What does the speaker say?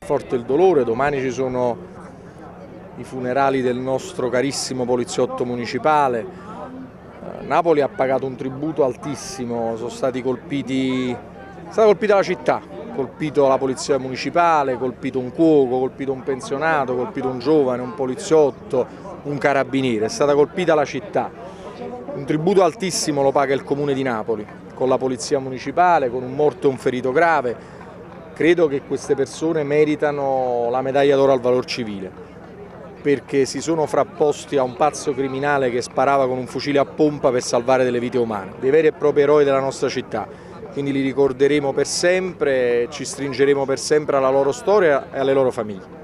Forte il dolore, domani ci sono i funerali del nostro carissimo poliziotto municipale. Napoli ha pagato un tributo altissimo, è stata colpita la città, colpito la polizia municipale, colpito un cuoco, colpito un pensionato, colpito un giovane, un poliziotto, un carabiniere, è stata colpita la città. Un tributo altissimo lo paga il Comune di Napoli, con la polizia municipale, con un morto e un ferito grave. Credo che queste persone meritano la medaglia d'oro al valor civile, perché si sono frapposti a un pazzo criminale che sparava con un fucile a pompa per salvare delle vite umane, dei veri e propri eroi della nostra città. Quindi li ricorderemo per sempre e ci stringeremo per sempre alla loro storia e alle loro famiglie.